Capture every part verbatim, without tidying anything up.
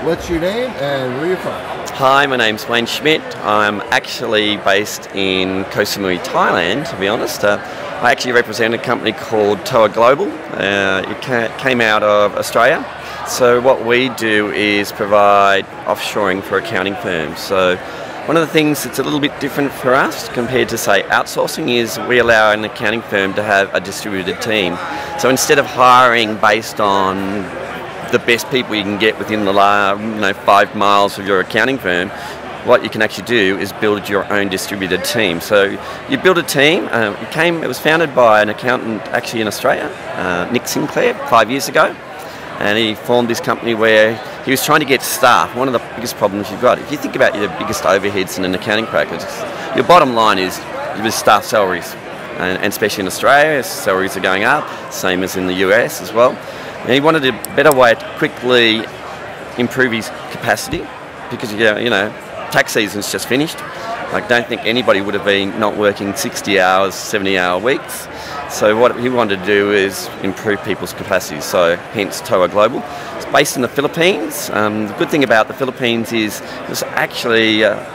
What's your name and where are you from? Hi, my name's Wayne Schmidt. I'm actually based in Koh Samui, Thailand, to be honest. Uh, I actually represent a company called Toa Global. Uh, it ca came out of Australia. So what we do is provide offshoring for accounting firms. So one of the things that's a little bit different for us compared to, say, outsourcing is we allow an accounting firm to have a distributed team. So instead of hiring based on the best people you can get within the la, you know, five miles of your accounting firm, what you can actually do is build your own distributed team. So you build a team. Uh, it came. It was founded by an accountant actually in Australia, uh, Nick Sinclair, five years ago, and he formed this company where he was trying to get staff. One of the biggest problems you've got, if you think about your biggest overheads in an accounting practice, your bottom line is your staff salaries, and, and especially in Australia, salaries are going up, same as in the U S as well. And he wanted a better way to quickly improve his capacity because, you know, tax season's just finished. I don't think anybody would have been not working sixty hours, seventy hour weeks. So what he wanted to do is improve people's capacity. So hence Toa Global. It's based in the Philippines. Um, the good thing about the Philippines is it's actually uh,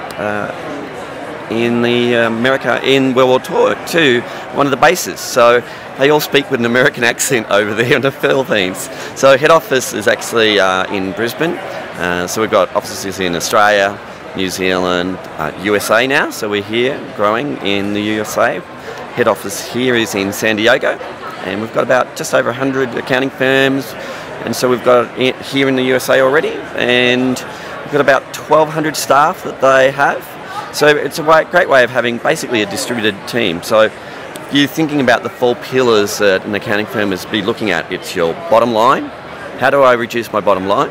uh, in the America in World War Two, one of the bases. So they all speak with an American accent over there in the Philippines. So head office is actually uh, in Brisbane. Uh, so we've got offices in Australia, New Zealand, uh, U S A now. So we're here growing in the U S A. Head office here is in San Diego, and we've got about just over one hundred accounting firms. And so we've got it here in the U S A already, and we've got about twelve hundred staff that they have. So it's a way, great way of having basically a distributed team. So you're thinking about the four pillars that an accounting firm is be looking at. It's your bottom line. How do I reduce my bottom line?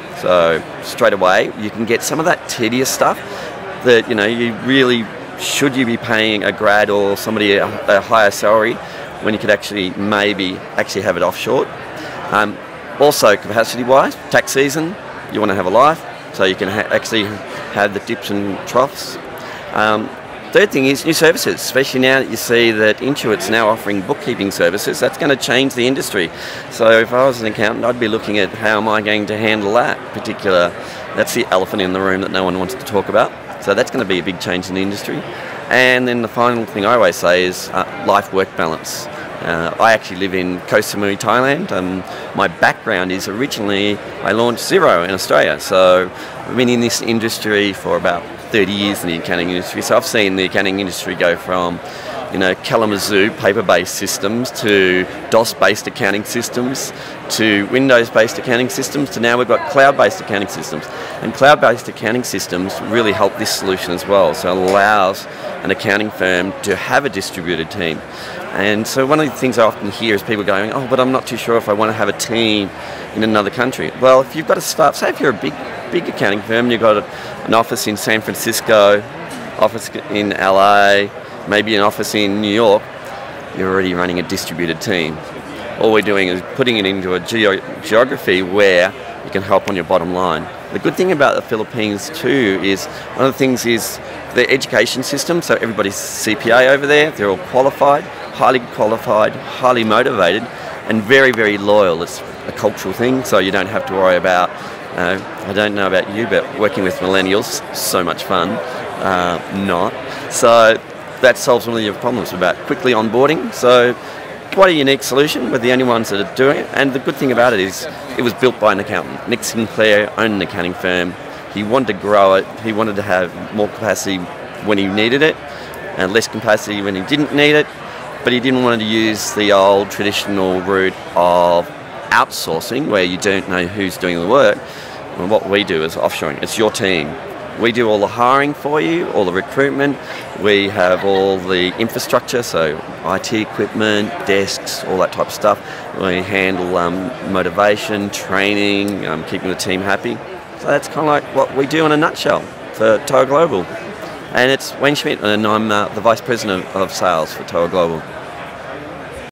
So straight away, you can get some of that tedious stuff that, you know, you really, should you be paying a grad or somebody a, a higher salary when you could actually maybe actually have it offshore. Um, also, capacity-wise, tax season, you want to have a life, so you can ha actually have the dips and troughs. Um, Third thing is new services, especially now that you see that Intuit's now offering bookkeeping services. That's going to change the industry. So if I was an accountant, I'd be looking at how am I going to handle that particular, that's the elephant in the room that no one wants to talk about. So that's going to be a big change in the industry. And then the final thing I always say is uh, life-work balance. Uh, I actually live in Koh Samui, Thailand. Um, my background is originally, I launched Xero in Australia. So I've been in this industry for about thirty years in the accounting industry. So I've seen the accounting industry go from, you know, Kalamazoo paper-based systems to DOS-based accounting systems to Windows-based accounting systems to now we've got cloud-based accounting systems. And cloud-based accounting systems really help this solution as well. So it allows an accounting firm to have a distributed team. And so one of the things I often hear is people going, oh, but I'm not too sure if I want to have a team in another country. Well, if you've got to start, say if you're a big, big accounting firm and you've got a, an office in San Francisco, office in L A, maybe an office in New York, you're already running a distributed team. All we're doing is putting it into a geo geography where you can help on your bottom line. The good thing about the Philippines too is, one of the things is the education system, so everybody's C P A over there, they're all qualified, highly qualified, highly motivated, and very, very loyal. It's a cultural thing, so you don't have to worry about, uh, I don't know about you, but working with millennials, so much fun, uh, not. So that solves one of your problems about quickly onboarding. So quite a unique solution. We're the only ones that are doing it, and the good thing about it is it was built by an accountant. Nick Sinclair owned an accounting firm. He wanted to grow it. He wanted to have more capacity when he needed it and less capacity when he didn't need it, but he didn't want to use the old traditional route of outsourcing where you don't know who's doing the work. And what we do is offshoring. It's your team. We do all the hiring for you, all the recruitment. We have all the infrastructure, so I T equipment, desks, all that type of stuff. We handle um, motivation, training, um, keeping the team happy. So that's kind of like what we do in a nutshell for Toa Global. And it's Wayne Schmidt, and I'm uh, the Vice President of Sales for Toa Global.